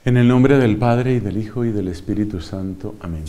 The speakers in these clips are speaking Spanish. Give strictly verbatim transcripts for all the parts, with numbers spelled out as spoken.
En el nombre del Padre, y del Hijo, y del Espíritu Santo. Amén.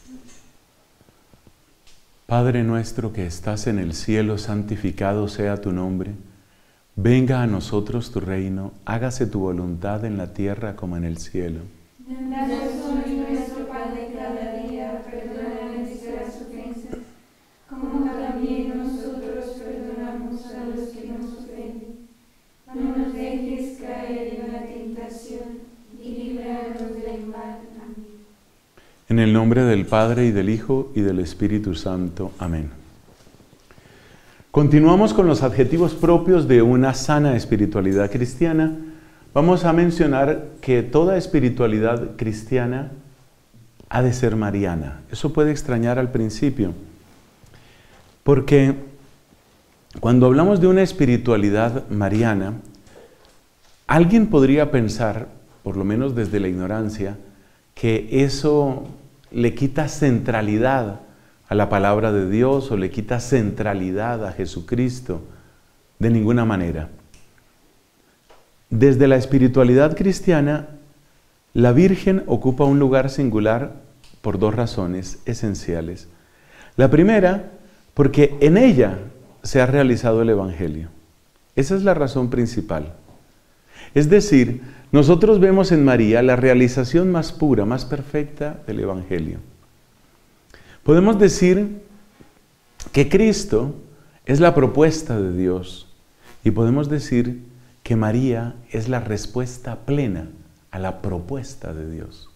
Padre nuestro que estás en el cielo, santificado sea tu nombre. Venga a nosotros tu reino, hágase tu voluntad en la tierra como en el cielo. Danos hoy nuestro pan de cada día, perdona nuestras ofensas, como también nosotros perdonamos a los que nos ofenden. No nos dejes caer en la tentación, y líbranos del mal. Amén. En el nombre del Padre, y del Hijo, y del Espíritu Santo. Amén. Continuamos con los adjetivos propios de una sana espiritualidad cristiana. Vamos a mencionar que toda espiritualidad cristiana ha de ser mariana. Eso puede extrañar al principio, porque cuando hablamos de una espiritualidad mariana, alguien podría pensar, por lo menos desde la ignorancia, que eso le quita centralidad a la palabra de Dios o le quita centralidad a Jesucristo. De ninguna manera. Desde la espiritualidad cristiana, la Virgen ocupa un lugar singular por dos razones esenciales. La primera, porque en ella se ha realizado el Evangelio. Esa es la razón principal. Es decir, nosotros vemos en María la realización más pura, más perfecta del Evangelio. Podemos decir que Cristo es la propuesta de Dios y podemos decir que María es la respuesta plena a la propuesta de Dios.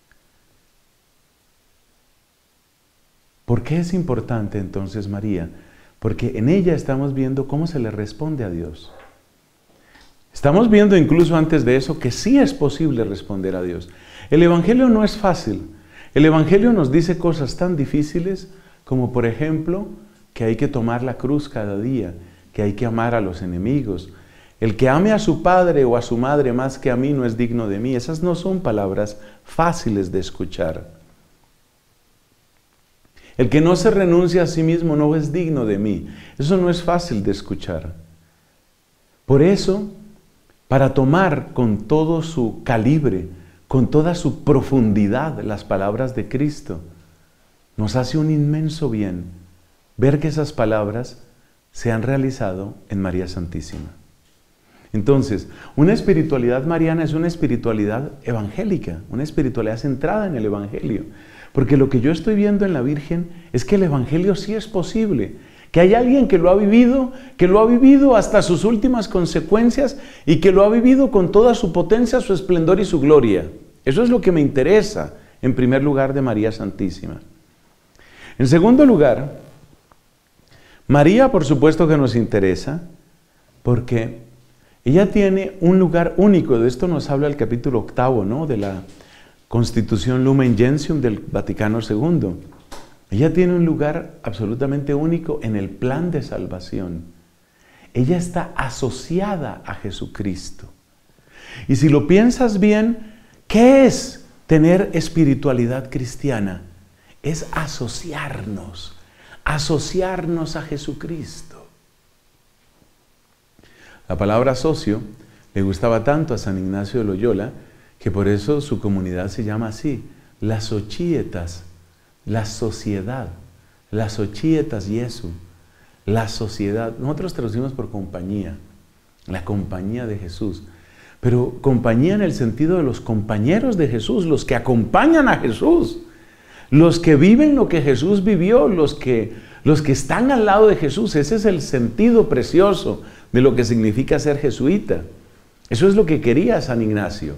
¿Por qué es importante entonces María? Porque en ella estamos viendo cómo se le responde a Dios. Estamos viendo incluso antes de eso que sí es posible responder a Dios. El Evangelio no es fácil. El Evangelio nos dice cosas tan difíciles como, por ejemplo, que hay que tomar la cruz cada día, que hay que amar a los enemigos. El que ame a su padre o a su madre más que a mí no es digno de mí. Esas no son palabras fáciles de escuchar. El que no se renuncia a sí mismo no es digno de mí. Eso no es fácil de escuchar. Por eso, para tomar con todo su calibre, con toda su profundidad las palabras de Cristo, nos hace un inmenso bien ver que esas palabras se han realizado en María Santísima. Entonces, una espiritualidad mariana es una espiritualidad evangélica, una espiritualidad centrada en el Evangelio. Porque lo que yo estoy viendo en la Virgen es que el Evangelio sí es posible. Que hay alguien que lo ha vivido, que lo ha vivido hasta sus últimas consecuencias y que lo ha vivido con toda su potencia, su esplendor y su gloria. Eso es lo que me interesa, en primer lugar, de María Santísima. En segundo lugar, María, por supuesto que nos interesa, porque ella tiene un lugar único. De esto nos habla el capítulo octavo, ¿no?, de la Constitución Lumen Gentium del Vaticano segundo. Ella tiene un lugar absolutamente único en el plan de salvación. Ella está asociada a Jesucristo. Y si lo piensas bien, ¿qué es tener espiritualidad cristiana? Es asociarnos, asociarnos a Jesucristo. La palabra socio le gustaba tanto a San Ignacio de Loyola que por eso su comunidad se llama así, las Societas. La sociedad, las Societas Jesu, la sociedad. Nosotros traducimos por compañía, la compañía de Jesús. Pero compañía en el sentido de los compañeros de Jesús, los que acompañan a Jesús, los que viven lo que Jesús vivió, los que, los que están al lado de Jesús. Ese es el sentido precioso de lo que significa ser jesuita. Eso es lo que quería San Ignacio.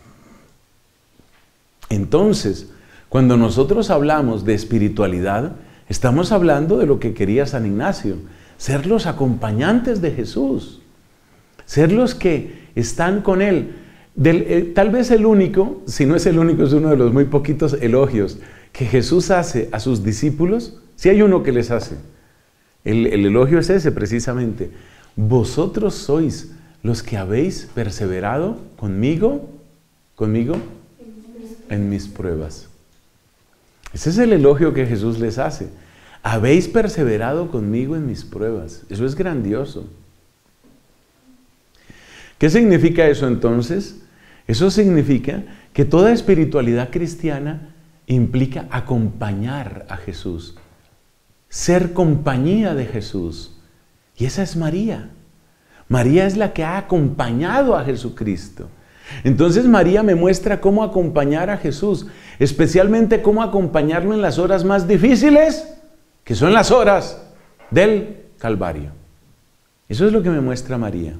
Entonces, cuando nosotros hablamos de espiritualidad, estamos hablando de lo que quería San Ignacio, ser los acompañantes de Jesús, ser los que están con Él. Del, eh, tal vez el único, si no es el único, es uno de los muy poquitos elogios que Jesús hace a sus discípulos. Si hay uno que les hace, el, el elogio es ese precisamente. Vosotros sois los que habéis perseverado conmigo, conmigo, en mis pruebas. Ese es el elogio que Jesús les hace. Habéis perseverado conmigo en mis pruebas. Eso es grandioso. ¿Qué significa eso entonces? Eso significa que toda espiritualidad cristiana implica acompañar a Jesús, ser compañía de Jesús. Y esa es María. María es la que ha acompañado a Jesucristo. Entonces María me muestra cómo acompañar a Jesús, especialmente cómo acompañarlo en las horas más difíciles, que son las horas del Calvario. Eso es lo que me muestra María.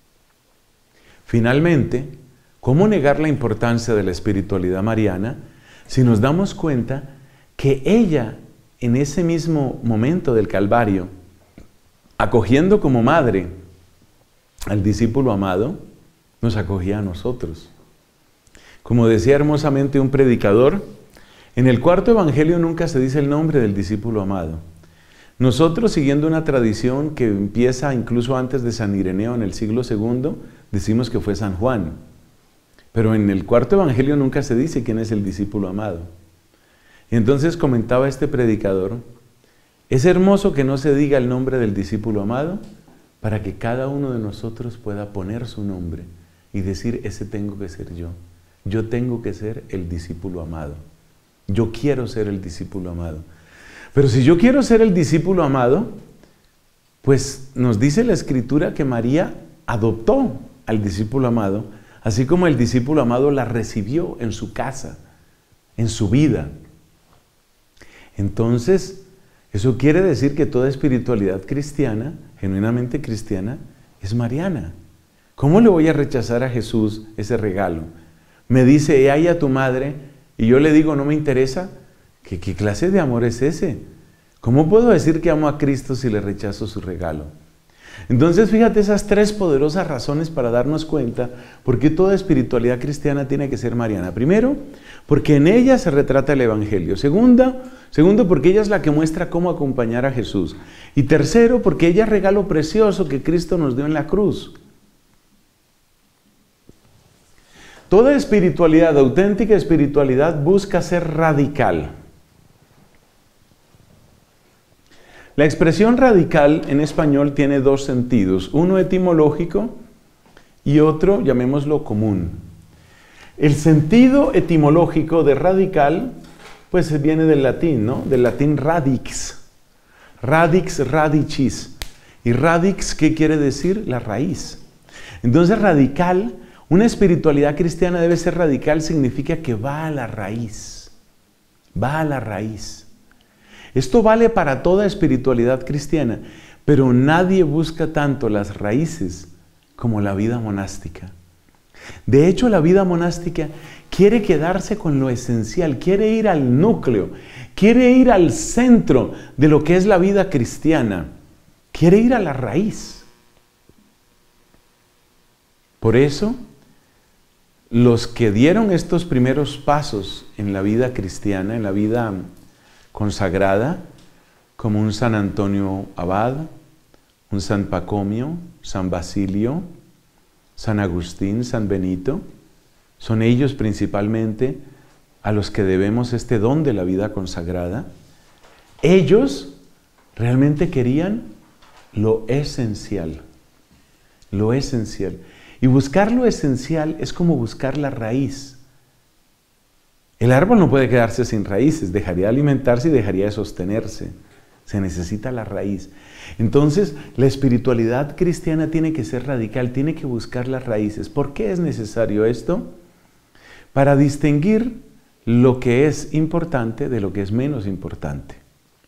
Finalmente, ¿cómo negar la importancia de la espiritualidad mariana si nos damos cuenta que ella, en ese mismo momento del Calvario, acogiendo como madre al discípulo amado, nos acogía a nosotros? Como decía hermosamente un predicador, en el cuarto evangelio nunca se dice el nombre del discípulo amado. Nosotros, siguiendo una tradición que empieza incluso antes de San Ireneo en el siglo segundo, decimos que fue San Juan. Pero en el cuarto evangelio nunca se dice quién es el discípulo amado. Y entonces comentaba este predicador, es hermoso que no se diga el nombre del discípulo amado para que cada uno de nosotros pueda poner su nombre y decir, ese tengo que ser yo. Yo tengo que ser el discípulo amado. Yo quiero ser el discípulo amado. Pero si yo quiero ser el discípulo amado, pues nos dice la Escritura que María adoptó al discípulo amado, así como el discípulo amado la recibió en su casa, en su vida. Entonces, eso quiere decir que toda espiritualidad cristiana, genuinamente cristiana, es mariana. ¿Cómo le voy a rechazar a Jesús ese regalo? Me dice, he ahí a tu madre, y yo le digo, no me interesa. ¿Qué, qué clase de amor es ese? ¿Cómo puedo decir que amo a Cristo si le rechazo su regalo? Entonces, fíjate esas tres poderosas razones para darnos cuenta por qué toda espiritualidad cristiana tiene que ser mariana. Primero, porque en ella se retrata el Evangelio. Segunda, segundo, porque ella es la que muestra cómo acompañar a Jesús. Y tercero, porque ella es regalo precioso que Cristo nos dio en la cruz. Toda espiritualidad, auténtica espiritualidad, busca ser radical. La expresión radical en español tiene dos sentidos, uno etimológico y otro, llamémoslo, común. El sentido etimológico de radical, pues viene del latín, ¿no? Del latín radix, radix, radicis. ¿Y radix qué quiere decir? La raíz. Entonces radical, una espiritualidad cristiana debe ser radical, significa que va a la raíz, va a la raíz. Esto vale para toda espiritualidad cristiana, pero nadie busca tanto las raíces como la vida monástica. De hecho, la vida monástica quiere quedarse con lo esencial, quiere ir al núcleo, quiere ir al centro de lo que es la vida cristiana, quiere ir a la raíz. Por eso, los que dieron estos primeros pasos en la vida cristiana, en la vida consagrada, como un San Antonio Abad, un San Pacomio, San Basilio, San Agustín, San Benito, son ellos principalmente a los que debemos este don de la vida consagrada. Ellos realmente querían lo esencial, lo esencial. Y buscar lo esencial es como buscar la raíz. El árbol no puede quedarse sin raíces, dejaría de alimentarse y dejaría de sostenerse. Se necesita la raíz. Entonces, la espiritualidad cristiana tiene que ser radical, tiene que buscar las raíces. ¿Por qué es necesario esto? Para distinguir lo que es importante de lo que es menos importante.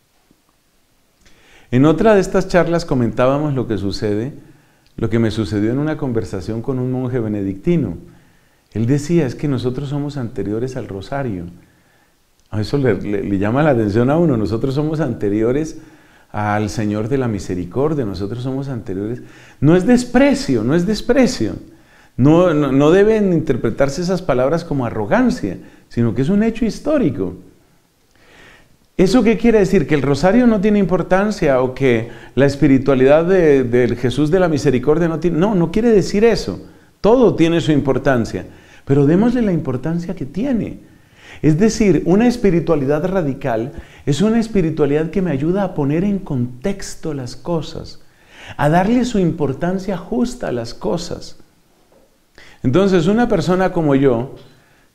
En otra de estas charlas comentábamos lo que sucede, lo que me sucedió en una conversación con un monje benedictino. Él decía, es que nosotros somos anteriores al rosario. A eso le, le, le llama la atención a uno. Nosotros somos anteriores al Señor de la Misericordia. Nosotros somos anteriores. No es desprecio, no es desprecio. No, no, no deben interpretarse esas palabras como arrogancia, sino que es un hecho histórico. ¿Eso qué quiere decir? ¿Que el rosario no tiene importancia o que la espiritualidad de, de Jesús de la Misericordia no tiene? No, no quiere decir eso. Todo tiene su importancia, pero démosle la importancia que tiene. Es decir, una espiritualidad radical es una espiritualidad que me ayuda a poner en contexto las cosas, a darle su importancia justa a las cosas. Entonces, una persona como yo,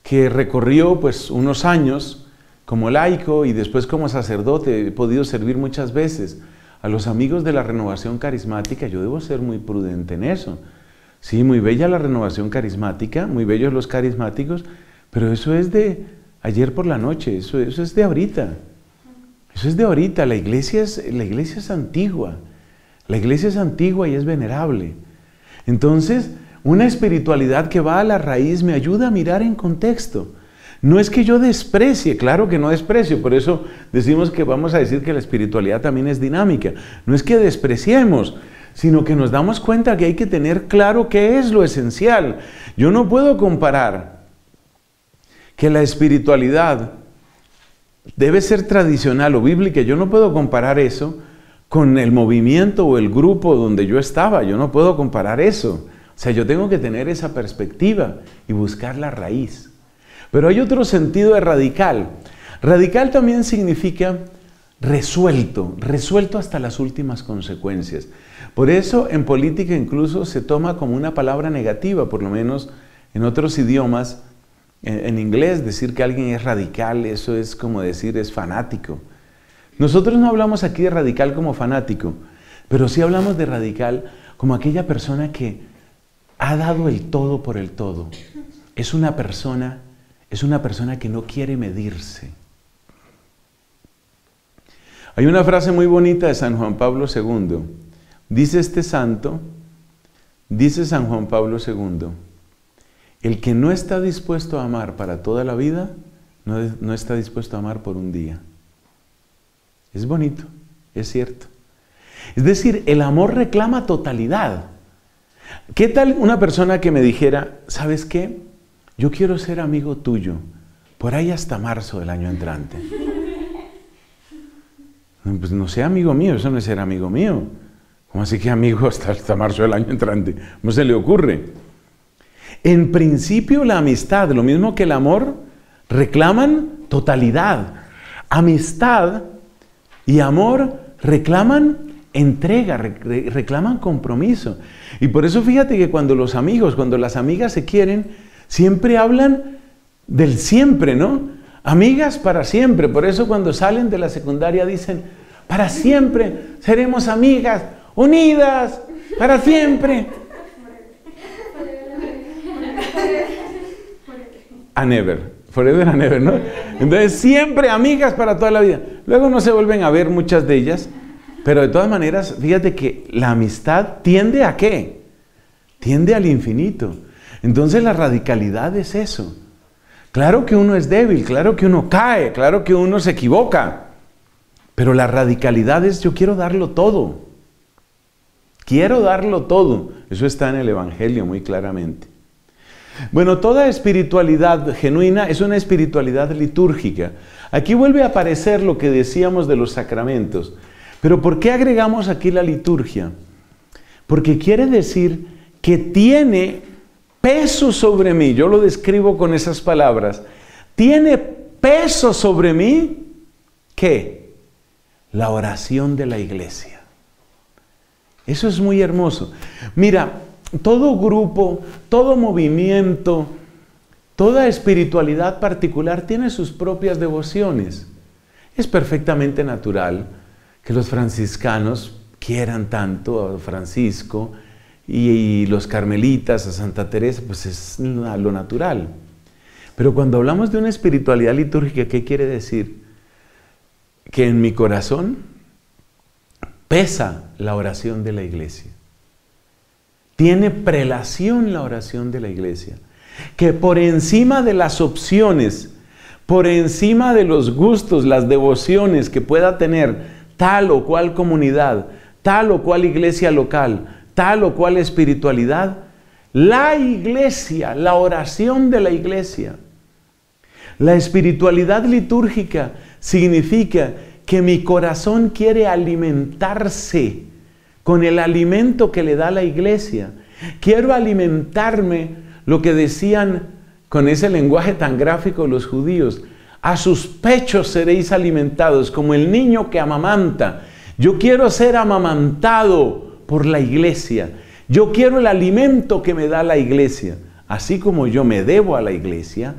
que recorrió pues unos años como laico y después como sacerdote, he podido servir muchas veces a los amigos de la renovación carismática. Yo debo ser muy prudente en eso. Sí, muy bella la renovación carismática, muy bellos los carismáticos, pero eso es de ayer por la noche, eso, eso es de ahorita. Eso es de ahorita. La iglesia es, la iglesia es antigua. La iglesia es antigua y es venerable. Entonces, una espiritualidad que va a la raíz me ayuda a mirar en contexto. No es que yo desprecie, claro que no desprecio, por eso decimos que vamos a decir que la espiritualidad también es dinámica. No es que despreciemos, sino que nos damos cuenta que hay que tener claro qué es lo esencial. Yo no puedo comparar que la espiritualidad debe ser tradicional o bíblica. Yo no puedo comparar eso con el movimiento o el grupo donde yo estaba. Yo no puedo comparar eso. O sea, yo tengo que tener esa perspectiva y buscar la raíz. Pero hay otro sentido de radical. Radical también significa resuelto, resuelto hasta las últimas consecuencias. Por eso en política incluso se toma como una palabra negativa, por lo menos en otros idiomas. En, en inglés decir que alguien es radical, eso es como decir es fanático. Nosotros no hablamos aquí de radical como fanático, pero sí hablamos de radical como aquella persona que ha dado el todo por el todo. Es una persona, es una persona que no quiere medirse. Hay una frase muy bonita de San Juan Pablo segundo. Dice este santo, dice San Juan Pablo segundo, el que no está dispuesto a amar para toda la vida, no, no está dispuesto a amar por un día. Es bonito, es cierto. Es decir, el amor reclama totalidad. ¿Qué tal una persona que me dijera, ¿sabes qué? Yo quiero ser amigo tuyo, por ahí hasta marzo del año entrante. Pues no sea amigo mío, eso no es ser amigo mío. ¿Cómo así que amigo hasta, hasta marzo del año entrante? ¿Cómo se le ocurre? En principio la amistad, lo mismo que el amor, reclaman totalidad. Amistad y amor reclaman entrega, re reclaman compromiso. Y por eso fíjate que cuando los amigos, cuando las amigas se quieren, siempre hablan del siempre, ¿no? Amigas para siempre. Por eso cuando salen de la secundaria dicen, para siempre seremos amigas, unidas, para siempre. A never, forever and ever, ¿no? Entonces siempre amigas para toda la vida. Luego no se vuelven a ver muchas de ellas, pero de todas maneras, fíjate que la amistad tiende a ¿qué? Tiende al infinito. Entonces la radicalidad es eso. Claro que uno es débil, claro que uno cae, claro que uno se equivoca, pero la radicalidad es yo quiero darlo todo. Quiero darlo todo. Eso está en el Evangelio muy claramente. Bueno, toda espiritualidad genuina es una espiritualidad litúrgica. Aquí vuelve a aparecer lo que decíamos de los sacramentos. Pero ¿por qué agregamos aquí la liturgia? Porque quiere decir que tiene peso sobre mí. Yo lo describo con esas palabras. Tiene peso sobre mí, ¿qué? La oración de la iglesia. Eso es muy hermoso. Mira, todo grupo, todo movimiento, toda espiritualidad particular tiene sus propias devociones. Es perfectamente natural que los franciscanos quieran tanto a Francisco y, y los carmelitas a Santa Teresa, pues es lo natural. Pero cuando hablamos de una espiritualidad litúrgica, ¿qué quiere decir? Que en mi corazón pesa la oración de la iglesia. Tiene prelación la oración de la iglesia. Que por encima de las opciones, por encima de los gustos, las devociones que pueda tener tal o cual comunidad, tal o cual iglesia local, tal o cual espiritualidad, la iglesia, la oración de la iglesia, la espiritualidad litúrgica significa que mi corazón quiere alimentarse con el alimento que le da la iglesia. Quiero alimentarme, lo que decían con ese lenguaje tan gráfico los judíos, a sus pechos seréis alimentados, como el niño que amamanta. Yo quiero ser amamantado por la iglesia. Yo quiero el alimento que me da la iglesia. Así como yo me debo a la iglesia,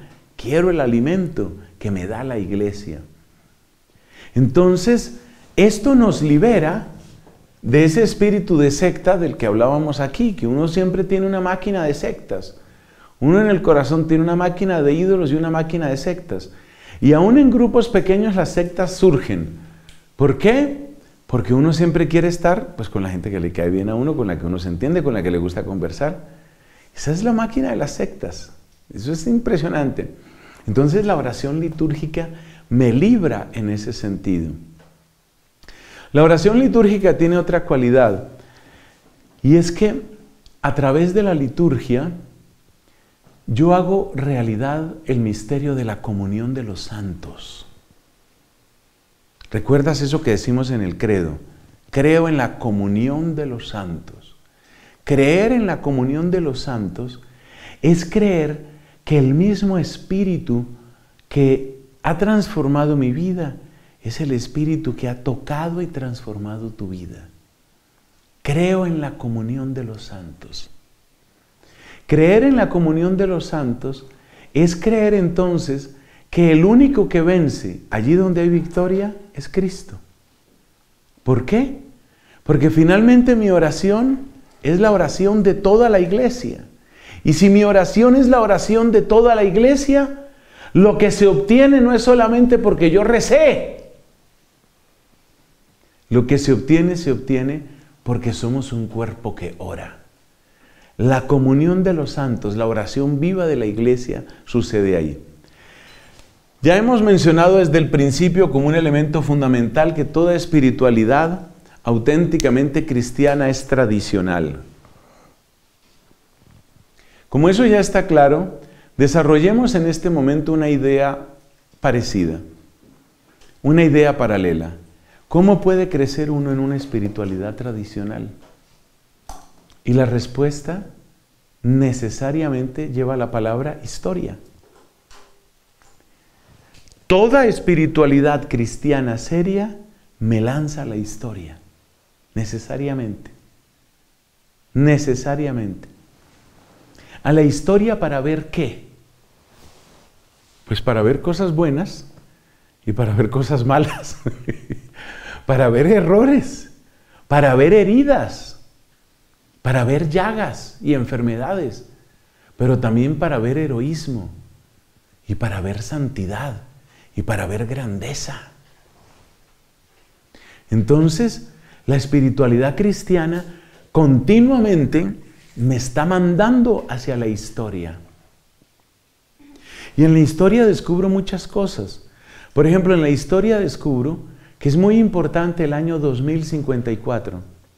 quiero el alimento que me da la iglesia. Entonces, esto nos libera de ese espíritu de secta del que hablábamos aquí, que uno siempre tiene una máquina de sectas. Uno en el corazón tiene una máquina de ídolos y una máquina de sectas. Y aún en grupos pequeños las sectas surgen. ¿Por qué? Porque uno siempre quiere estar pues, con la gente que le cae bien a uno, con la que uno se entiende, con la que le gusta conversar. Esa es la máquina de las sectas. Eso es impresionante. Entonces la oración litúrgica me libra en ese sentido. La oración litúrgica tiene otra cualidad, y es que a través de la liturgia yo hago realidad el misterio de la comunión de los santos. ¿Recuerdas eso que decimos en el credo? Creo en la comunión de los santos. Creer en la comunión de los santos es creer que el mismo Espíritu que ha transformado mi vida es el Espíritu que ha tocado y transformado tu vida. Creo en la comunión de los santos. Creer en la comunión de los santos es creer entonces que el único que vence allí donde hay victoria es Cristo. ¿Por qué? Porque finalmente mi oración es la oración de toda la iglesia. Y si mi oración es la oración de toda la iglesia, lo que se obtiene no es solamente porque yo recé. Lo que se obtiene, se obtiene porque somos un cuerpo que ora. La comunión de los santos, la oración viva de la iglesia, sucede ahí. Ya hemos mencionado desde el principio como un elemento fundamental que toda espiritualidad auténticamente cristiana es tradicional. Como eso ya está claro, desarrollemos en este momento una idea parecida, una idea paralela. ¿Cómo puede crecer uno en una espiritualidad tradicional? Y la respuesta necesariamente lleva la palabra historia. Toda espiritualidad cristiana seria me lanza a la historia, necesariamente, necesariamente. A la historia para ver ¿qué? Pues para ver cosas buenas y para ver cosas malas, para ver errores, para ver heridas, para ver llagas y enfermedades, pero también para ver heroísmo y para ver santidad y para ver grandeza. Entonces, la espiritualidad cristiana continuamente me está mandando hacia la historia. Y en la historia descubro muchas cosas. Por ejemplo, en la historia descubro que es muy importante el año dos mil cincuenta y cuatro.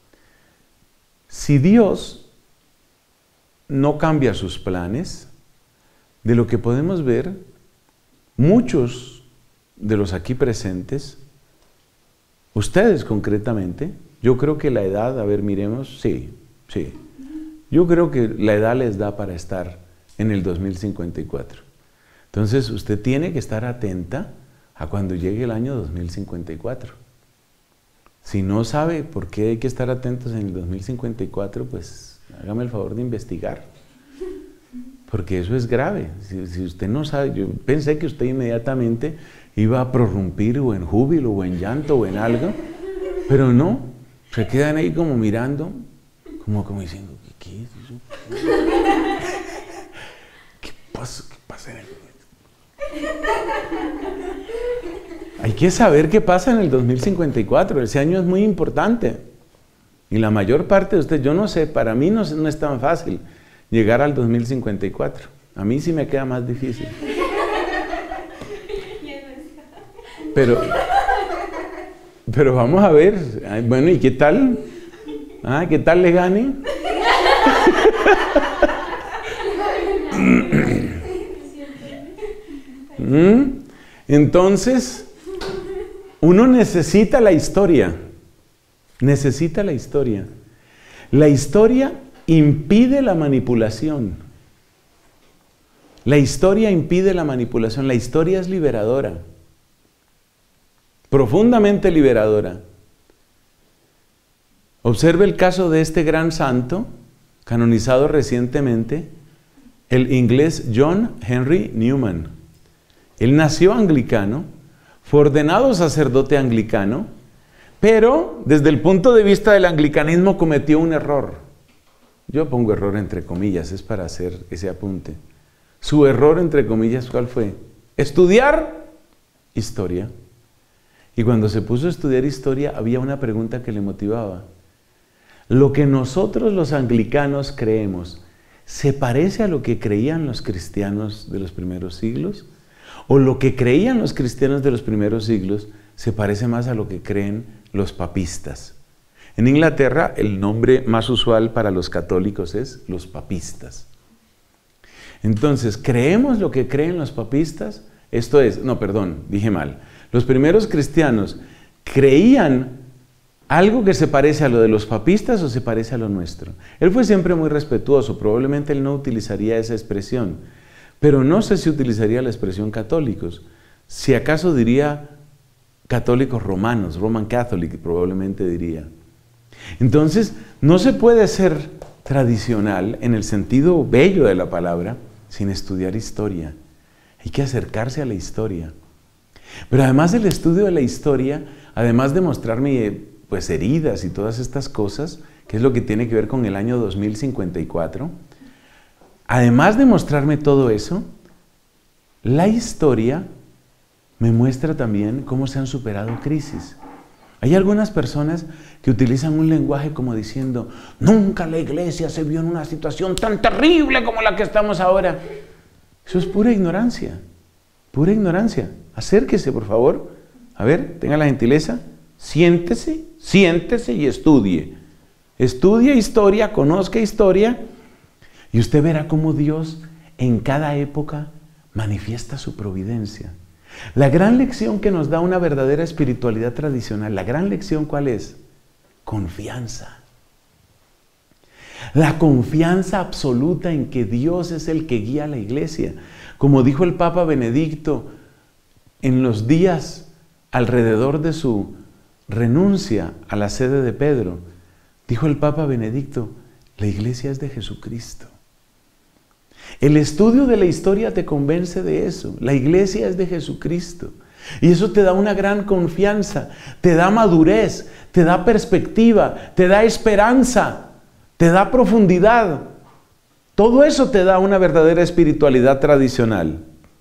Si Dios no cambia sus planes, de lo que podemos ver, muchos de los aquí presentes, ustedes concretamente, yo creo que la edad, a ver, miremos, sí, sí. Yo creo que la edad les da para estar en el dos mil cincuenta y cuatro. Entonces, usted tiene que estar atenta a cuando llegue el año dos mil cincuenta y cuatro. Si no sabe por qué hay que estar atentos en el dos mil cincuenta y cuatro, pues hágame el favor de investigar. Porque eso es grave. Si, si usted no sabe, yo pensé que usted inmediatamente iba a prorrumpir o en júbilo o en llanto o en algo, pero no, se quedan ahí como mirando, como, como diciendo, ¿qué es eso? ¿Qué pasa? ¿Qué pasa en el... Hay que saber qué pasa en el dos mil cincuenta y cuatro, ese año es muy importante. Y la mayor parte de ustedes, yo no sé, para mí no, no es tan fácil llegar al dos mil cincuenta y cuatro. A mí sí me queda más difícil. Pero, pero vamos a ver, bueno, ¿y qué tal? Ah, ¿qué tal le gane? Entonces, uno necesita la historia, necesita la historia. La historia impide la manipulación. La historia impide la manipulación. La historia es liberadora, profundamente liberadora. Observe el caso de este gran santo, canonizado recientemente, el inglés John Henry Newman. Él nació anglicano, fue ordenado sacerdote anglicano, pero desde el punto de vista del anglicanismo cometió un error. Yo pongo error entre comillas, es para hacer ese apunte. Su error entre comillas, ¿cuál fue? Estudiar historia. Y cuando se puso a estudiar historia, había una pregunta que le motivaba. ¿Lo que nosotros los anglicanos creemos se parece a lo que creían los cristianos de los primeros siglos? ¿O lo que creían los cristianos de los primeros siglos se parece más a lo que creen los papistas? En Inglaterra, el nombre más usual para los católicos es los papistas. Entonces, ¿creemos lo que creen los papistas? Esto es, no, perdón, dije mal. Los primeros cristianos creían algo que se parece a lo de los papistas o se parece a lo nuestro. Él fue siempre muy respetuoso, probablemente él no utilizaría esa expresión, pero no sé si utilizaría la expresión católicos. Si acaso diría católicos romanos, Roman Catholic probablemente diría. Entonces, no se puede ser tradicional en el sentido bello de la palabra sin estudiar historia. Hay que acercarse a la historia. Pero además del estudio de la historia, además de mostrarme pues, heridas y todas estas cosas, que es lo que tiene que ver con el año dos mil cincuenta y cuatro, además de mostrarme todo eso, la historia me muestra también cómo se han superado crisis. Hay algunas personas que utilizan un lenguaje como diciendo, nunca la iglesia se vio en una situación tan terrible como la que estamos ahora. Eso es pura ignorancia, pura ignorancia. Acérquese, por favor. A ver, tenga la gentileza. Siéntese, siéntese y estudie. Estudie historia, conozca historia, y usted verá cómo Dios en cada época manifiesta su providencia. La gran lección que nos da una verdadera espiritualidad tradicional, la gran lección ¿cuál es? Confianza. La confianza absoluta en que Dios es el que guía a la iglesia. Como dijo el Papa Benedicto en los días alrededor de su renuncia a la sede de Pedro, dijo el Papa Benedicto, la iglesia es de Jesucristo. El estudio de la historia te convence de eso. La iglesia es de Jesucristo. Y eso te da una gran confianza, te da madurez, te da perspectiva, te da esperanza, te da profundidad. Todo eso te da una verdadera espiritualidad tradicional.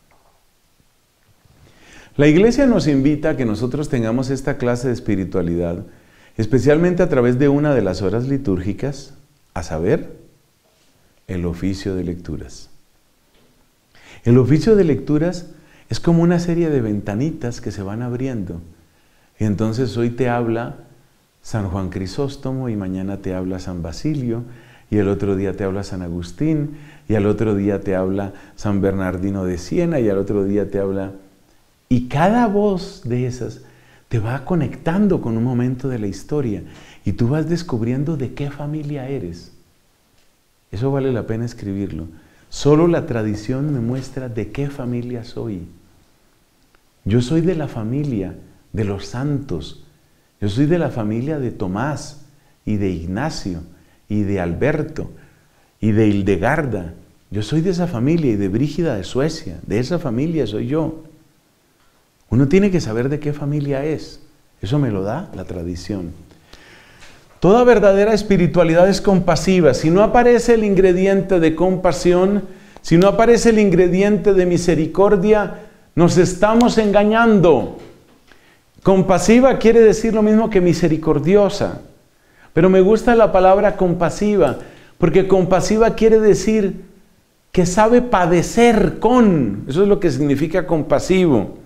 La iglesia nos invita a que nosotros tengamos esta clase de espiritualidad, especialmente a través de una de las horas litúrgicas, a saber, el oficio de lecturas. El oficio de lecturas es como una serie de ventanitas que se van abriendo. Y entonces hoy te habla San Juan Crisóstomo y mañana te habla San Basilio y el otro día te habla San Agustín y al otro día te habla San Bernardino de Siena y al otro día te habla... Y cada voz de esas te va conectando con un momento de la historia y tú vas descubriendo de qué familia eres. Eso vale la pena escribirlo. Solo la tradición me muestra de qué familia soy. Yo soy de la familia de los santos. Yo soy de la familia de Tomás y de Ignacio y de Alberto y de Hildegarda. Yo soy de esa familia y de Brígida de Suecia. De esa familia soy yo. Uno tiene que saber de qué familia es. Eso me lo da la tradición. Toda verdadera espiritualidad es compasiva. Si no aparece el ingrediente de compasión, si no aparece el ingrediente de misericordia, nos estamos engañando. Compasiva quiere decir lo mismo que misericordiosa. Pero me gusta la palabra compasiva, porque compasiva quiere decir que sabe padecer con. Eso es lo que significa compasivo.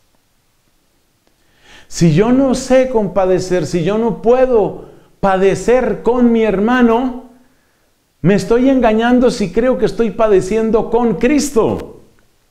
Si yo no sé compadecer, si yo no puedo padecer con mi hermano, me estoy engañando si creo que estoy padeciendo con Cristo.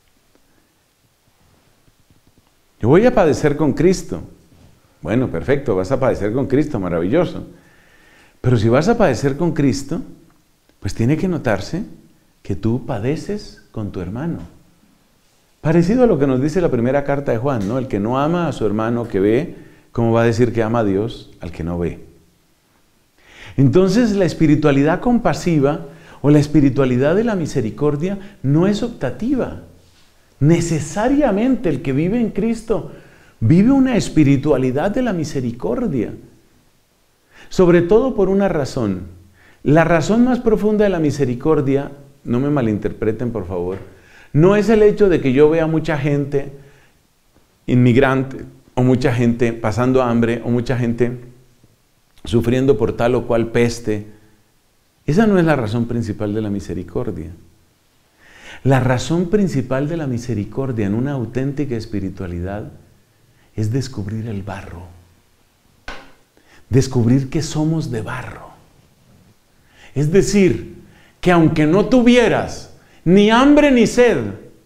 Yo voy a padecer con Cristo. Bueno, perfecto, vas a padecer con Cristo, maravilloso. Pero si vas a padecer con Cristo, pues tiene que notarse que tú padeces con tu hermano. Parecido a lo que nos dice la primera carta de Juan, ¿no? El que no ama a su hermano que ve, ¿cómo va a decir que ama a Dios al que no ve? Entonces la espiritualidad compasiva o la espiritualidad de la misericordia no es optativa. Necesariamente el que vive en Cristo vive una espiritualidad de la misericordia. Sobre todo por una razón. La razón más profunda de la misericordia, no me malinterpreten por favor, no es el hecho de que yo vea mucha gente inmigrante, o mucha gente pasando hambre, o mucha gente sufriendo por tal o cual peste. Esa no es la razón principal de la misericordia. La razón principal de la misericordia en una auténtica espiritualidad es descubrir el barro. Descubrir que somos de barro. Es decir, que aunque no tuvieras ni hambre ni sed,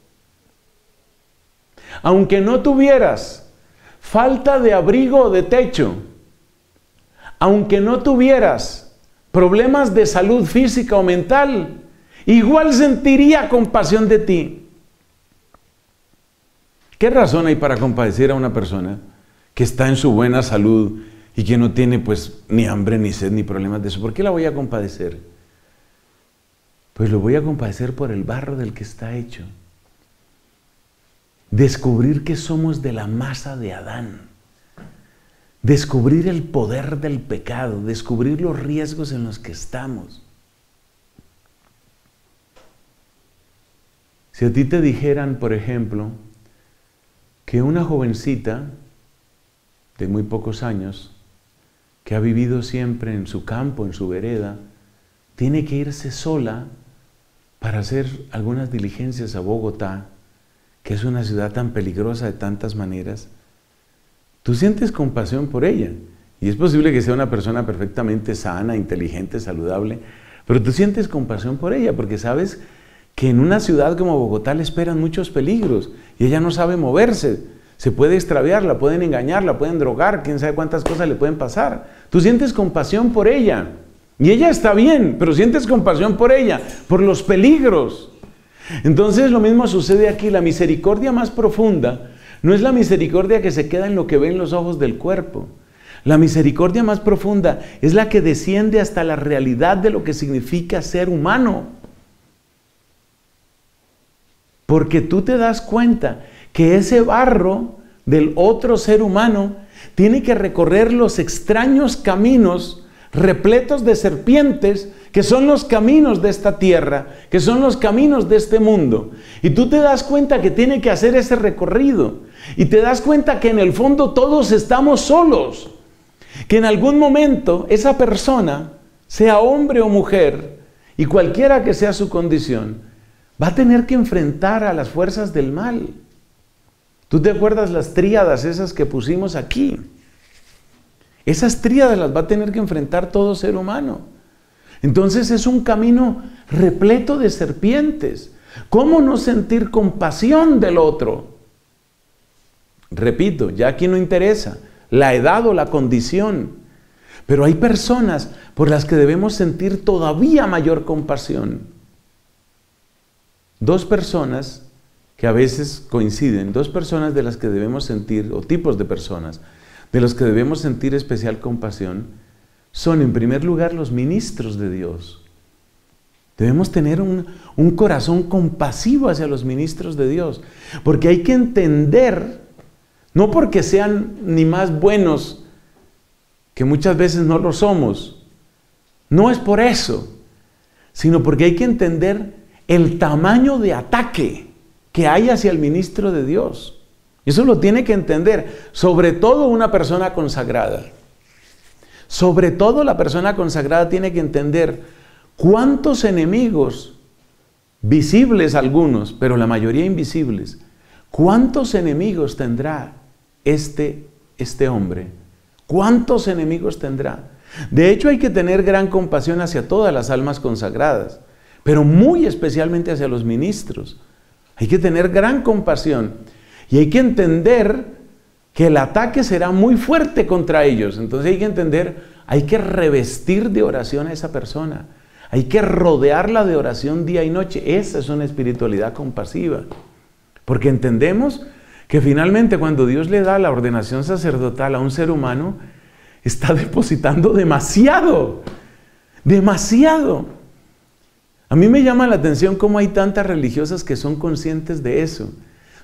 aunque no tuvieras falta de abrigo o de techo, aunque no tuvieras problemas de salud física o mental, igual sentiría compasión de ti. ¿Qué razón hay para compadecer a una persona que está en su buena salud y que no tiene pues ni hambre, ni sed, ni problemas de eso? ¿Por qué la voy a compadecer? Pues lo voy a compadecer por el barro del que está hecho. Descubrir que somos de la masa de Adán. Descubrir el poder del pecado, descubrir los riesgos en los que estamos. Si a ti te dijeran, por ejemplo, que una jovencita de muy pocos años, que ha vivido siempre en su campo, en su vereda, tiene que irse sola para hacer algunas diligencias a Bogotá, que es una ciudad tan peligrosa de tantas maneras, tú sientes compasión por ella. Y es posible que sea una persona perfectamente sana, inteligente, saludable, pero tú sientes compasión por ella porque sabes que en una ciudad como Bogotá le esperan muchos peligros y ella no sabe moverse, se puede extraviar, la pueden engañar, la pueden drogar, quién sabe cuántas cosas le pueden pasar. Tú sientes compasión por ella y ella está bien, pero sientes compasión por ella, por los peligros. Entonces lo mismo sucede aquí. La misericordia más profunda no es la misericordia que se queda en lo que ven los ojos del cuerpo. La misericordia más profunda es la que desciende hasta la realidad de lo que significa ser humano. Porque tú te das cuenta que ese barro del otro ser humano tiene que recorrer los extraños caminos repletos de serpientes que son los caminos de esta tierra, que son los caminos de este mundo. Y tú te das cuenta que tiene que hacer ese recorrido. Y te das cuenta que en el fondo todos estamos solos. Que en algún momento esa persona, sea hombre o mujer, y cualquiera que sea su condición, va a tener que enfrentar a las fuerzas del mal. ¿Tú te acuerdas las tríadas esas que pusimos aquí? Esas tríadas las va a tener que enfrentar todo ser humano. Entonces es un camino repleto de serpientes. ¿Cómo no sentir compasión del otro? Repito, ya aquí no interesa la edad o la condición, pero hay personas por las que debemos sentir todavía mayor compasión. Dos personas que a veces coinciden, dos personas de las que debemos sentir, o tipos de personas, de los que debemos sentir especial compasión, son en primer lugar los ministros de Dios. Debemos tener un, un corazón compasivo hacia los ministros de Dios, porque hay que entender, no porque sean ni más buenos, que muchas veces no lo somos, no es por eso, sino porque hay que entender el tamaño de ataque que hay hacia el ministro de Dios. Eso lo tiene que entender, sobre todo una persona consagrada. Sobre todo la persona consagrada tiene que entender cuántos enemigos, visibles algunos, pero la mayoría invisibles, cuántos enemigos tendrá este, este hombre. ¿Cuántos enemigos tendrá? De hecho, hay que tener gran compasión hacia todas las almas consagradas, pero muy especialmente hacia los ministros. Hay que tener gran compasión y hay que entender que el ataque será muy fuerte contra ellos. Entonces hay que entender, hay que revestir de oración a esa persona. Hay que rodearla de oración día y noche. Esa es una espiritualidad compasiva. Porque entendemos que finalmente cuando Dios le da la ordenación sacerdotal a un ser humano, está depositando demasiado, demasiado. A mí me llama la atención cómo hay tantas religiosas que son conscientes de eso.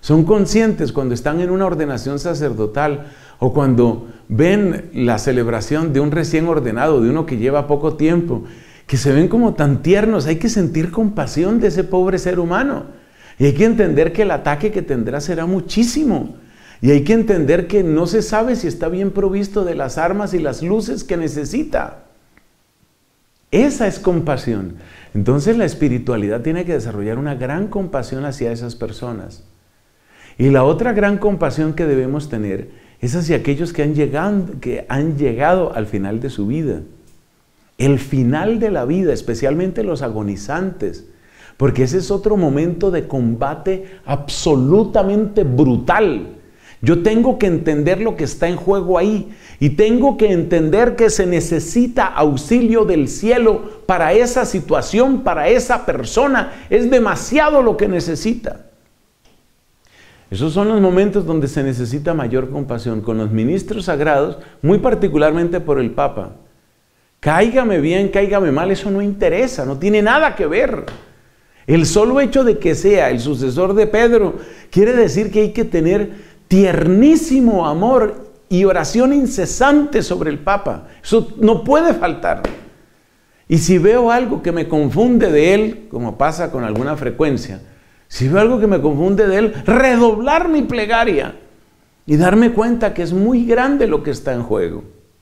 Son conscientes cuando están en una ordenación sacerdotal o cuando ven la celebración de un recién ordenado, de uno que lleva poco tiempo, que se ven como tan tiernos. Hay que sentir compasión de ese pobre ser humano. Y hay que entender que el ataque que tendrá será muchísimo. Y hay que entender que no se sabe si está bien provisto de las armas y las luces que necesita. Esa es compasión. Entonces la espiritualidad tiene que desarrollar una gran compasión hacia esas personas. Y la otra gran compasión que debemos tener es hacia aquellos que han llegado, que han llegado al final de su vida. El final de la vida, especialmente los agonizantes, porque ese es otro momento de combate absolutamente brutal. Yo tengo que entender lo que está en juego ahí y tengo que entender que se necesita auxilio del cielo para esa situación, para esa persona. Es demasiado lo que necesita. Esos son los momentos donde se necesita mayor compasión con los ministros sagrados, muy particularmente por el Papa. Cáigame bien, cáigame mal, eso no interesa, no tiene nada que ver. El solo hecho de que sea el sucesor de Pedro quiere decir que hay que tener tiernísimo amor y oración incesante sobre el Papa. Eso no puede faltar. Y si veo algo que me confunde de él, como pasa con alguna frecuencia, si veo algo que me confunde de él, redoblar mi plegaria y darme cuenta que es muy grande lo que está en juego.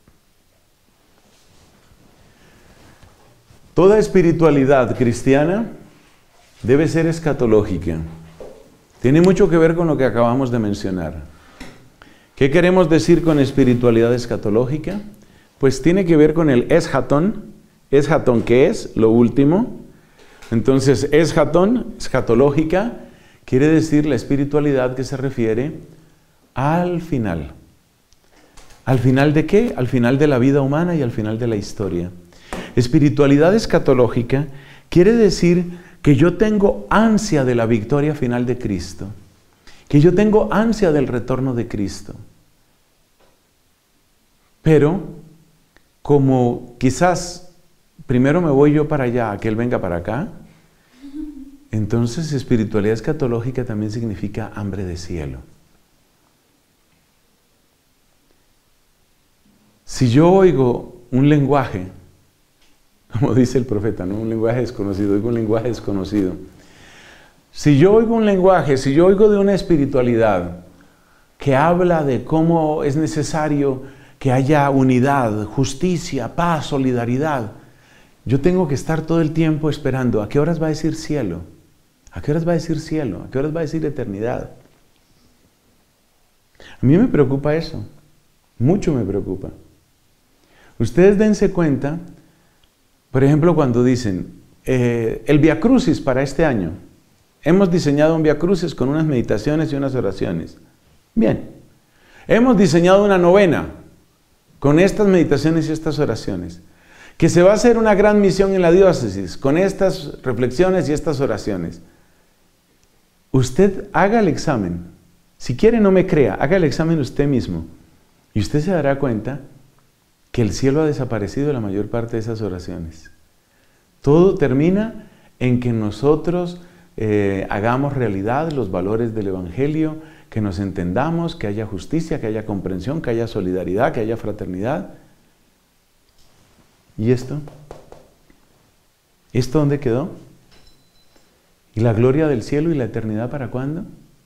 Toda espiritualidad cristiana debe ser escatológica. Tiene mucho que ver con lo que acabamos de mencionar. ¿Qué queremos decir con espiritualidad escatológica? Pues tiene que ver con el eschaton. Eschaton, ¿qué es? Lo último. Entonces, eschaton, escatológica, quiere decir la espiritualidad que se refiere al final. ¿Al final de qué? Al final de la vida humana y al final de la historia. Espiritualidad escatológica quiere decir que yo tengo ansia de la victoria final de Cristo, que yo tengo ansia del retorno de Cristo. Pero, como quizás primero me voy yo para allá, que Él venga para acá, entonces espiritualidad escatológica también significa hambre de cielo. Si yo oigo un lenguaje, como dice el profeta, ¿no? Un lenguaje desconocido, oigo un lenguaje desconocido. Si yo oigo un lenguaje, si yo oigo de una espiritualidad que habla de cómo es necesario que haya unidad, justicia, paz, solidaridad, yo tengo que estar todo el tiempo esperando. ¿A qué horas va a decir cielo? ¿A qué horas va a decir cielo? ¿A qué horas va a decir eternidad? A mí me preocupa eso. Mucho me preocupa. Ustedes dense cuenta, por ejemplo, cuando dicen eh, el Via Crucis para este año. Hemos diseñado un Via Crucis con unas meditaciones y unas oraciones. Bien. Hemos diseñado una novena con estas meditaciones y estas oraciones. Que se va a hacer una gran misión en la diócesis con estas reflexiones y estas oraciones. Usted haga el examen. Si quiere, no me crea, haga el examen usted mismo. Y usted se dará cuenta que el cielo ha desaparecido de la mayor parte de esas oraciones. Todo termina en que nosotros eh, hagamos realidad los valores del Evangelio, que nos entendamos, que haya justicia, que haya comprensión, que haya solidaridad, que haya fraternidad. ¿Y esto? ¿Esto dónde quedó? ¿Y la gloria del cielo y la eternidad para cuándo?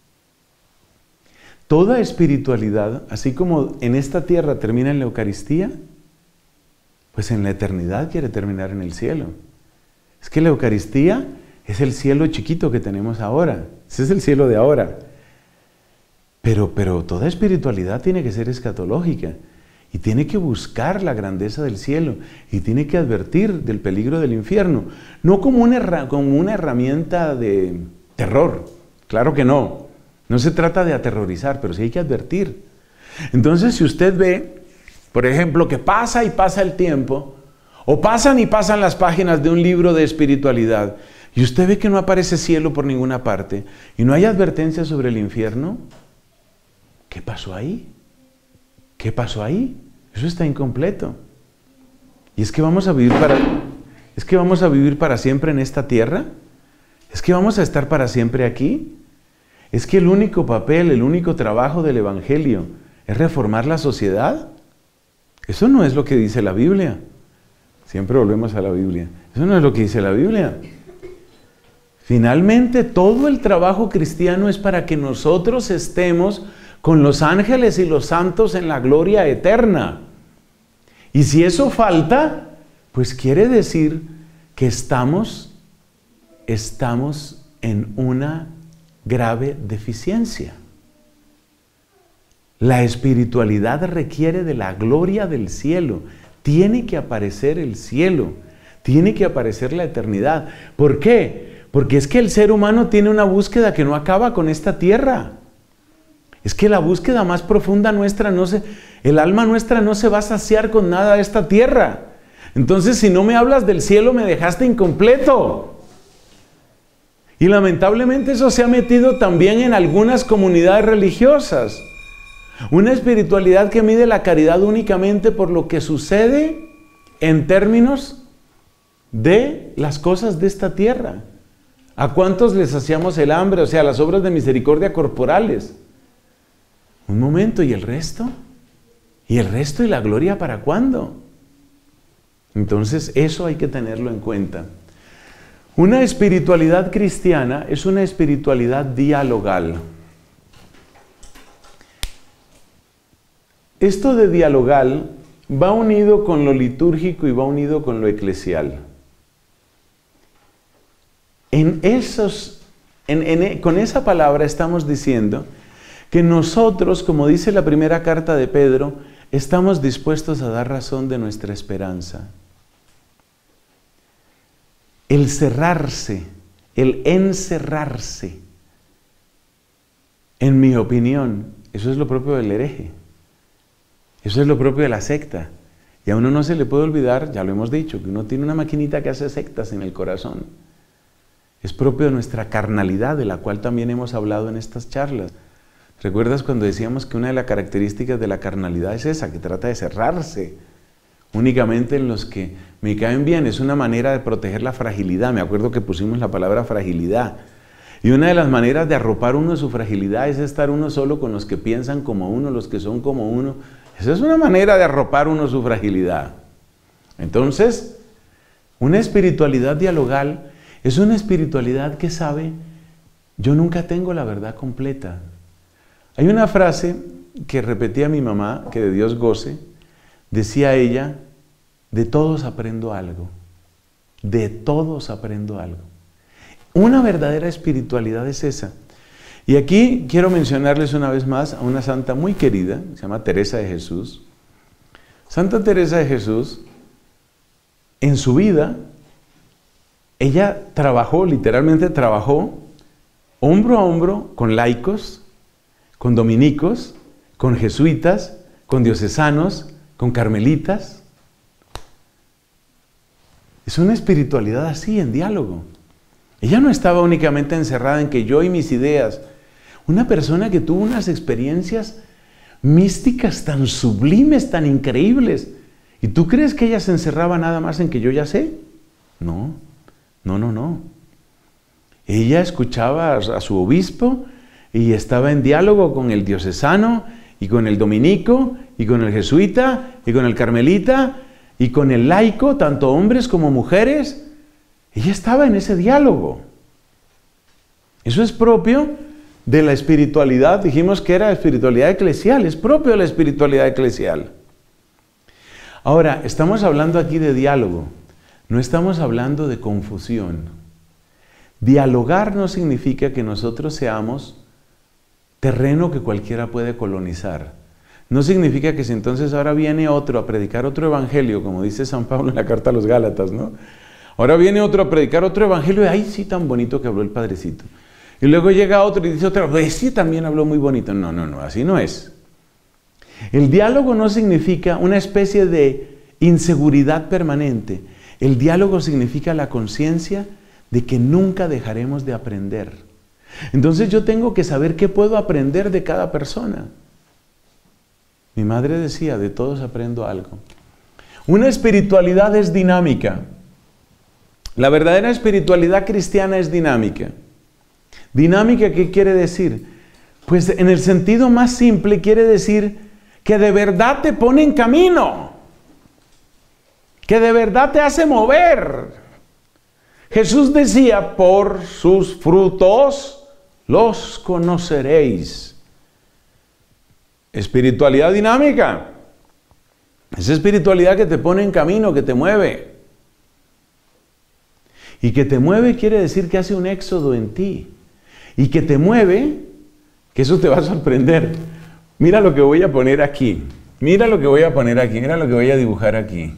Toda espiritualidad, así como en esta tierra termina en la Eucaristía, pues en la eternidad quiere terminar en el cielo. Es que la Eucaristía es el cielo chiquito que tenemos ahora. Ese es el cielo de ahora. Pero, pero toda espiritualidad tiene que ser escatológica. Y tiene que buscar la grandeza del cielo y tiene que advertir del peligro del infierno. No como una, como una herramienta de terror, claro que no. No se trata de aterrorizar, pero sí hay que advertir. Entonces, si usted ve, por ejemplo, que pasa y pasa el tiempo, o pasan y pasan las páginas de un libro de espiritualidad, y usted ve que no aparece cielo por ninguna parte, y no hay advertencia sobre el infierno, ¿qué pasó ahí? ¿Qué pasó ahí? Eso está incompleto. ¿Y es que vamos a vivir para, es que vamos a vivir para siempre en esta tierra? ¿Es que vamos a estar para siempre aquí? es que el único papel, el único trabajo del Evangelio es reformar la sociedad. Eso no es lo que dice la Biblia. Siempre volvemos a la Biblia. Eso no es lo que dice la Biblia. Finalmente, todo el trabajo cristiano es para que nosotros estemos con los ángeles y los santos en la gloria eterna. Y si eso falta, pues quiere decir que estamos, estamos en una grave deficiencia. La espiritualidad requiere de la gloria del cielo. Tiene que aparecer el cielo. Tiene que aparecer la eternidad. ¿Por qué? Porque es que el ser humano tiene una búsqueda que no acaba con esta tierra. Es que la búsqueda más profunda nuestra, no se, el alma nuestra no se va a saciar con nada de esta tierra. Entonces, si no me hablas del cielo, me dejaste incompleto. Y lamentablemente eso se ha metido también en algunas comunidades religiosas. Una espiritualidad que mide la caridad únicamente por lo que sucede en términos de las cosas de esta tierra. ¿A cuántos les hacíamos el hambre? O sea, las obras de misericordia corporales. Un momento, ¿y el resto? ¿Y el resto y la gloria para cuándo? Entonces, eso hay que tenerlo en cuenta. Una espiritualidad cristiana es una espiritualidad dialogal. Esto de dialogal va unido con lo litúrgico y va unido con lo eclesial. En esos, en, en, con esa palabra estamos diciendo que nosotros, como dice la primera carta de Pedro, estamos dispuestos a dar razón de nuestra esperanza. El cerrarse, el encerrarse, en mi opinión, eso es lo propio del hereje. Eso es lo propio de la secta. Y a uno no se le puede olvidar, ya lo hemos dicho, que uno tiene una maquinita que hace sectas en el corazón. Es propio de nuestra carnalidad, de la cual también hemos hablado en estas charlas. ¿Recuerdas cuando decíamos que una de las características de la carnalidad es esa, que trata de cerrarse únicamente en los que me caen bien? Es una manera de proteger la fragilidad. Me acuerdo que pusimos la palabra fragilidad. Y una de las maneras de arropar uno de su fragilidad es estar uno solo con los que piensan como uno, los que son como uno. Esa es una manera de arropar uno su fragilidad. Entonces, una espiritualidad dialogal es una espiritualidad que sabe, yo nunca tengo la verdad completa. Hay una frase que repetía mi mamá, que de Dios goce, decía ella, de todos aprendo algo, de todos aprendo algo. Una verdadera espiritualidad es esa. Y aquí quiero mencionarles una vez más a una santa muy querida, se llama Teresa de Jesús. Santa Teresa de Jesús, en su vida, ella trabajó, literalmente trabajó, hombro a hombro con laicos, con dominicos, con jesuitas, con diocesanos, con carmelitas. Es una espiritualidad así, en diálogo. Ella no estaba únicamente encerrada en que yo y mis ideas. Una persona que tuvo unas experiencias místicas tan sublimes, tan increíbles. ¿Y tú crees que ella se encerraba nada más en que yo ya sé? No, no, no, no. Ella escuchaba a su obispo y estaba en diálogo con el diocesano y con el dominico y con el jesuita y con el carmelita y con el laico, tanto hombres como mujeres. Ella estaba en ese diálogo. Eso es propio de la espiritualidad. Dijimos que era espiritualidad eclesial, es propio de la espiritualidad eclesial. Ahora, estamos hablando aquí de diálogo, no estamos hablando de confusión. Dialogar no significa que nosotros seamos terreno que cualquiera puede colonizar. No significa que si entonces ahora viene otro a predicar otro evangelio, como dice San Pablo en la carta a los Gálatas, ¿no? Ahora viene otro a predicar otro evangelio y ¡ay, sí, tan bonito que habló el padrecito! Y luego llega otro y dice otra, pues sí, también habló muy bonito. No, no, no, así no es. El diálogo no significa una especie de inseguridad permanente. El diálogo significa la conciencia de que nunca dejaremos de aprender. Entonces yo tengo que saber qué puedo aprender de cada persona. Mi madre decía, de todos aprendo algo. Una espiritualidad es dinámica. La verdadera espiritualidad cristiana es dinámica. Dinámica, ¿qué quiere decir? Pues en el sentido más simple quiere decir que de verdad te pone en camino, que de verdad te hace mover. Jesús decía, por sus frutos los conoceréis. Espiritualidad dinámica. Esa espiritualidad que te pone en camino, que te mueve. Y que te mueve quiere decir que hace un éxodo en ti. Y que te mueve, que eso te va a sorprender. Mira lo que voy a poner aquí. Mira lo que voy a poner aquí. Mira lo que voy a dibujar aquí.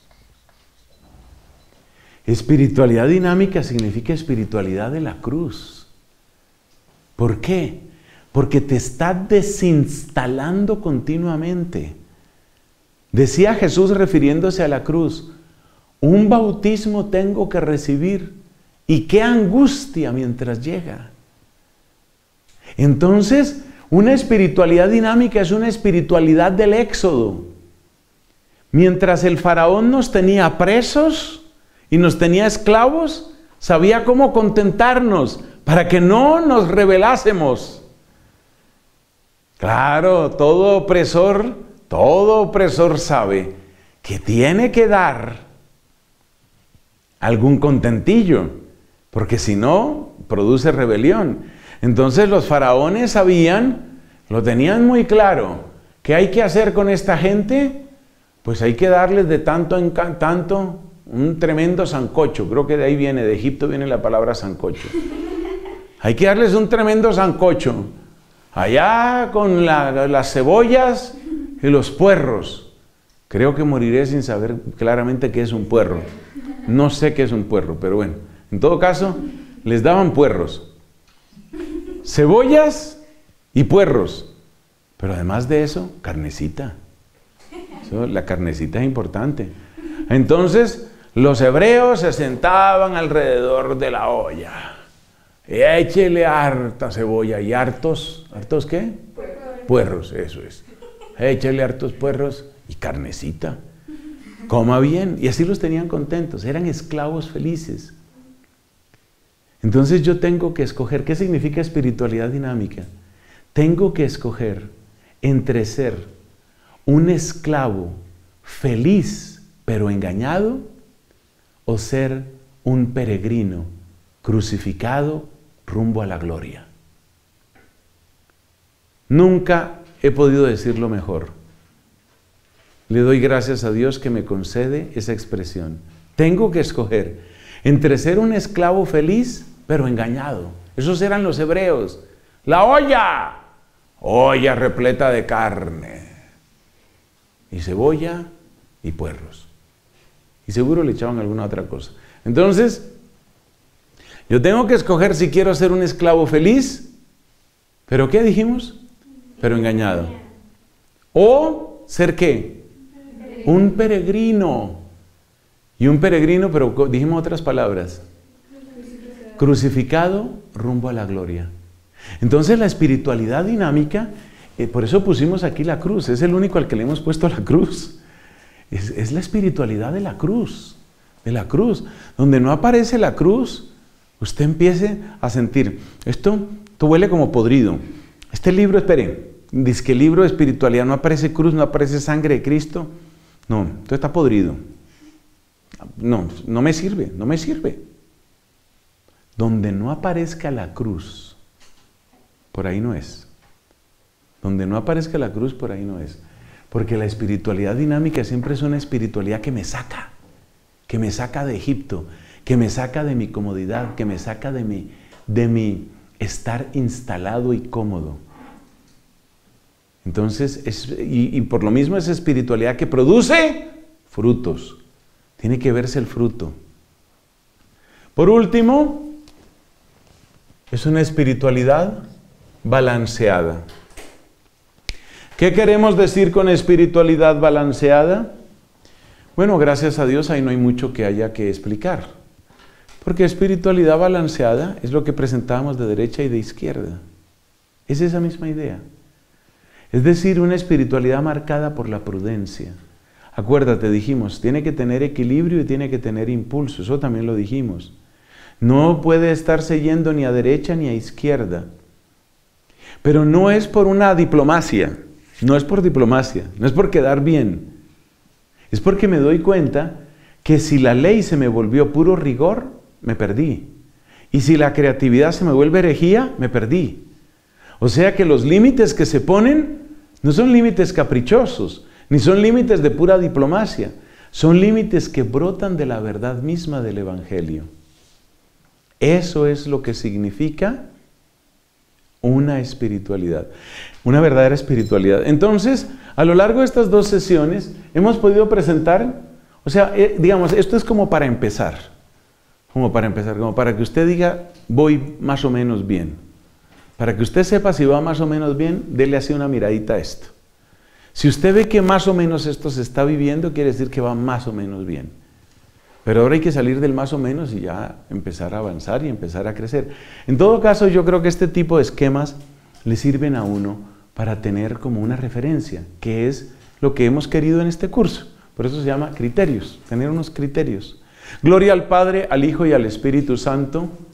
Espiritualidad dinámica significa espiritualidad de la cruz. ¿Por qué? Porque te está desinstalando continuamente. Decía Jesús refiriéndose a la cruz, un bautismo tengo que recibir y qué angustia mientras llega. Entonces, una espiritualidad dinámica es una espiritualidad del éxodo. Mientras el faraón nos tenía presos y nos tenía esclavos, sabía cómo contentarnos para que no nos rebelásemos. Claro, todo opresor, todo opresor sabe que tiene que dar algún contentillo, porque si no, produce rebelión. Entonces los faraones sabían, lo tenían muy claro, ¿qué hay que hacer con esta gente? Pues hay que darles de tanto en tanto un tremendo sancocho. Creo que de ahí viene, de Egipto viene la palabra sancocho. Hay que darles un tremendo sancocho. Allá con la, las cebollas y los puerros. Creo que moriré sin saber claramente qué es un puerro. No sé qué es un puerro, pero bueno. En todo caso, les daban puerros. Cebollas y puerros. Pero además de eso, carnecita. Eso, la carnecita es importante. Entonces, los hebreos se sentaban alrededor de la olla. Y échele harta cebolla y hartos, ¿hartos qué? Puerros. Puerros, eso es. Échele hartos puerros y carnecita. Coma bien. Y así los tenían contentos. Eran esclavos felices. Entonces yo tengo que escoger. ¿Qué significa espiritualidad dinámica? Tengo que escoger entre ser un esclavo feliz pero engañado o ser un peregrino crucificado rumbo a la gloria. Nunca he podido decirlo mejor. Le doy gracias a Dios que me concede esa expresión. Tengo que escoger entre ser un esclavo feliz pero engañado. Esos eran los hebreos. La olla, olla repleta de carne y cebolla y puerros. Y seguro le echaban alguna otra cosa. Entonces, yo tengo que escoger si quiero ser un esclavo feliz, pero ¿qué dijimos? Pero engañado. O ser ¿qué? Un peregrino. Y un peregrino, pero dijimos otras palabras. Crucificado rumbo a la gloria. Entonces la espiritualidad dinámica, eh, por eso pusimos aquí la cruz, es el único al que le hemos puesto la cruz. Es, es la espiritualidad de la cruz, de la cruz. Donde no aparece la cruz, usted empiece a sentir, esto, esto huele como podrido. Este libro, espere, dice que el libro de espiritualidad no aparece cruz, no aparece sangre de Cristo. No, esto está podrido. No, no me sirve, no me sirve. Donde no aparezca la cruz, por ahí no es. Donde no aparezca la cruz, por ahí no es. Porque la espiritualidad dinámica siempre es una espiritualidad que me saca, que me saca de Egipto, que me saca de mi comodidad, que me saca de mi, de mi estar instalado y cómodo. Entonces, es, y, y por lo mismo es espiritualidad que produce frutos. Tiene que verse el fruto. Por último, es una espiritualidad balanceada. ¿Qué queremos decir con espiritualidad balanceada? Bueno, gracias a Dios ahí no hay mucho que haya que explicar. Porque espiritualidad balanceada es lo que presentábamos de derecha y de izquierda. Es esa misma idea. Es decir, una espiritualidad marcada por la prudencia. Acuérdate, dijimos, tiene que tener equilibrio y tiene que tener impulso. Eso también lo dijimos. No puede estarse yendo ni a derecha ni a izquierda. Pero no es por una diplomacia, no es por diplomacia, no es por quedar bien. Es porque me doy cuenta que si la ley se me volvió puro rigor, me perdí. Y si la creatividad se me vuelve herejía, me perdí. O sea que los límites que se ponen no son límites caprichosos, ni son límites de pura diplomacia. Son límites que brotan de la verdad misma del Evangelio. Eso es lo que significa una espiritualidad, una verdadera espiritualidad. Entonces, a lo largo de estas dos sesiones, hemos podido presentar, o sea, eh, digamos, esto es como para empezar, como para empezar, como para que usted diga, voy más o menos bien. Para que usted sepa si va más o menos bien, dele así una miradita a esto. Si usted ve que más o menos esto se está viviendo, quiere decir que va más o menos bien. Pero ahora hay que salir del más o menos y ya empezar a avanzar y empezar a crecer. En todo caso, yo creo que este tipo de esquemas le sirven a uno para tener como una referencia, que es lo que hemos querido en este curso. Por eso se llama criterios, tener unos criterios. Gloria al Padre, al Hijo y al Espíritu Santo.